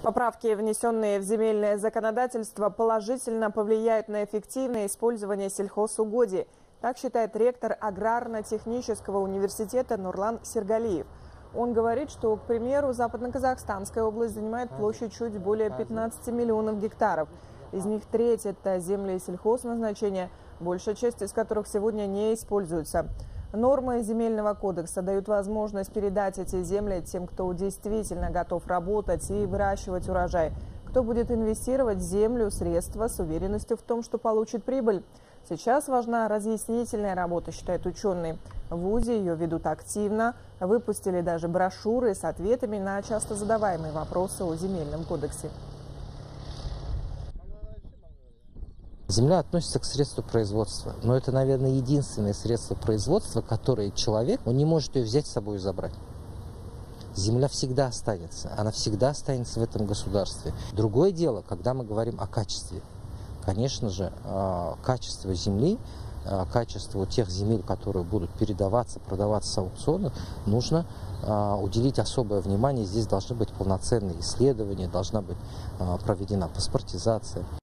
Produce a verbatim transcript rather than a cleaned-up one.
Поправки, внесенные в земельное законодательство, положительно повлияют на эффективное использование сельхозугодий. Так считает ректор Аграрно-технического университета Нурлан Сергалиев. Он говорит, что, к примеру, Западно-Казахстанская область занимает площадь чуть более пятнадцати миллионов гектаров. Из них треть – это земли сельхозназначения, большая часть из которых сегодня не используется. Нормы земельного кодекса дают возможность передать эти земли тем, кто действительно готов работать и выращивать урожай, кто будет инвестировать в землю средства с уверенностью в том, что получит прибыль. Сейчас важна разъяснительная работа, считают ученые. В ВУЗе ее ведут активно, выпустили даже брошюры с ответами на часто задаваемые вопросы о земельном кодексе. Земля относится к средству производства, но это, наверное, единственное средство производства, которое человек, он не может ее взять с собой и забрать. Земля всегда останется, она всегда останется в этом государстве. Другое дело, когда мы говорим о качестве. Конечно же, качество земли, качество тех земель, которые будут передаваться, продаваться с аукциона, нужно уделить особое внимание. Здесь должны быть полноценные исследования, должна быть проведена паспортизация.